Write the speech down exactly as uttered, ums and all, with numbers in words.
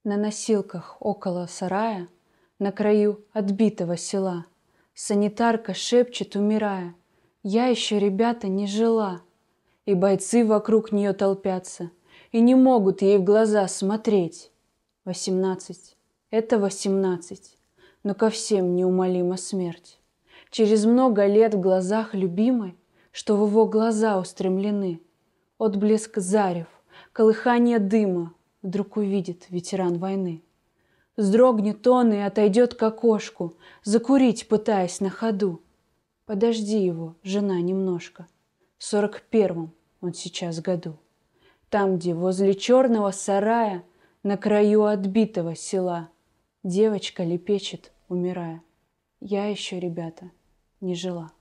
На носилках около сарая, на краю отбитого села, санитарка шепчет, умирая: «Я еще, ребята, не жила». И бойцы вокруг нее толпятся и не могут ей в глаза смотреть. Восемнадцать — это восемнадцать, но ко всем неумолима смерть. Через много лет в глазах любимой, что в его глаза устремлены, отблеск зарев, колыхание дыма вдруг увидит ветеран войны. Вздрогнет он и отойдет к окошку, закурить пытаясь на ходу. Подожди его, жена, немножко, в сорок первом он сейчас году. Там, где возле черного сарая, на краю отбитого села, девочка лепечет, умирая: «Я еще, ребята, не жила».